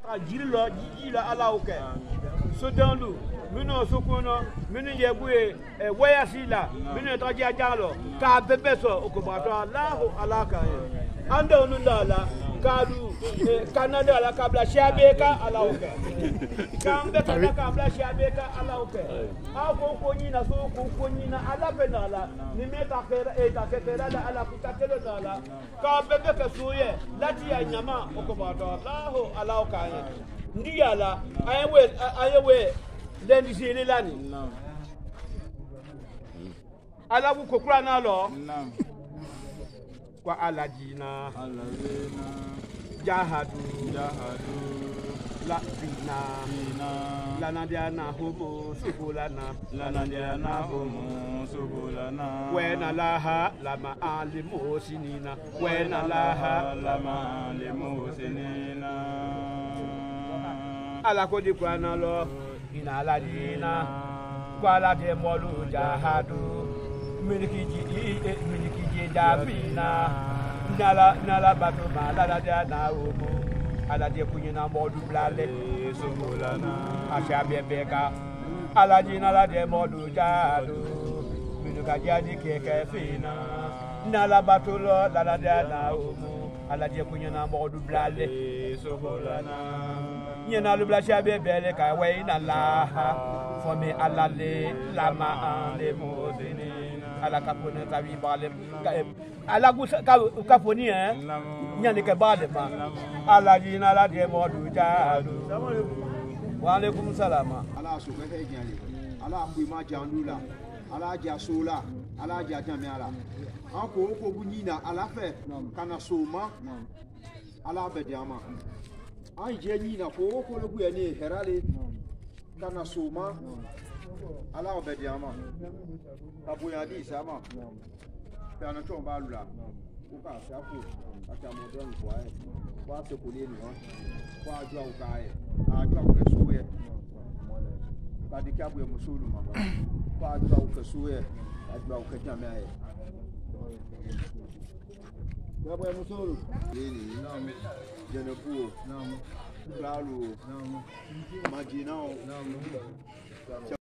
jilo jila ala oke so danlu mino sokono mino yebuye waya sila mino taja jalo ka bebeso okobato Allahu alaka anda onundala kadu Canada la kabla shabeka ala oke kambe kabla shabeka ala oke ako konyina so konyina ala benala ni meta kera eta kera ala kutakelo dala ka bebe ka suye lati ya nyama okobato Allahu ala oka ndiyala ayewe lendi sile lani ala ku kokura na lo kwa aladina jahadu la bina lana diana homo subulana wena laha lama alimusinina wena laha lama alimusinina ala ko di kwana lo ina aladina kwa la de molu jahadu milikiji dabina nala batu malala diana homo ala de kunyina modu blale subulana ashabe beka ala dina la de modu jadu minuka jadi keke fina nala batulo la diana homo ala de kunyina modu blale subulana nyina lu blasha be bele ka weina la for me ala le lama le mozini ala kapone tabi balem ala kaponi nyane ke balem ala jina la de modu jadu wa alaikum salama ala so ke nyale ala mbu ma jandula ala ja sola ala ja jamiala anko ko bunyina ala fe kana soma ala bediama ai je nyina ko ko lu ene herale kana soma ala obediama abu ya di sama kana to ba lula ko ka safu aka modon kwa se ko ni no kwa jwa ukae a jwa ko suwe ba di kabu ya musulu ma ba kwa jwa ko suwe a jwa ko jamae kabu ya musulu ni jenepuo claro, imagina